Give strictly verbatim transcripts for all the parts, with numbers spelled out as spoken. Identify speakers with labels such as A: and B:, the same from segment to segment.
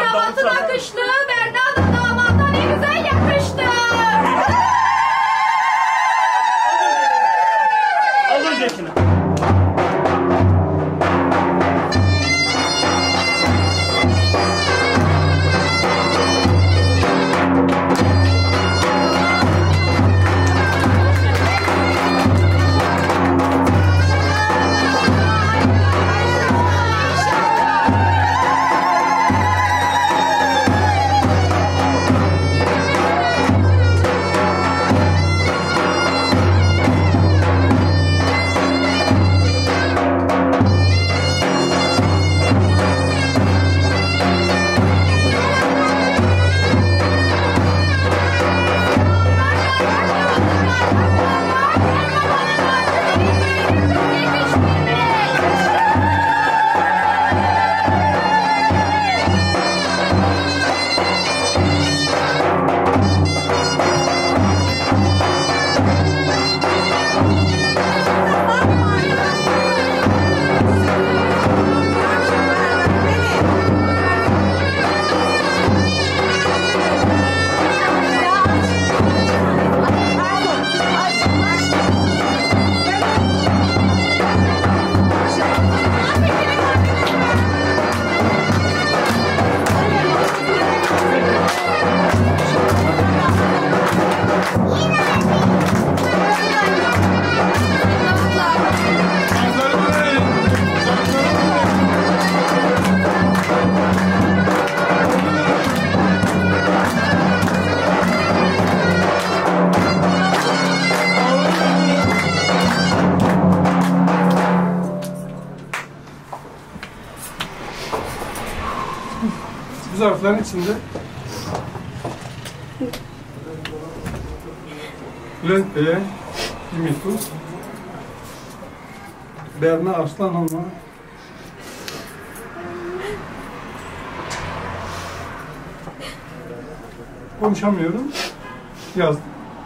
A: damatın akışlı, Berna da damata ne güzel yakıştı.
B: Alın geçini.
C: Bu zarfların içinde Bülent Bey'e bir mektup, Berna Arslan Hanım'a konuşamıyorum, yazdım.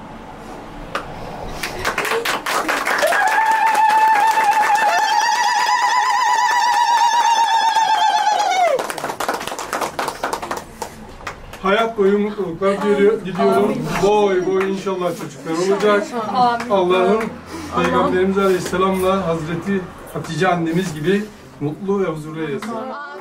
C: Hayat boyu mutluluklar diliyorum. Boy boy inşallah çocuklar olacak. Allah'ın Peygamberimiz Aleyhisselam'la Hazreti Hatice annemiz gibi mutlu ve huzurlu eylesin.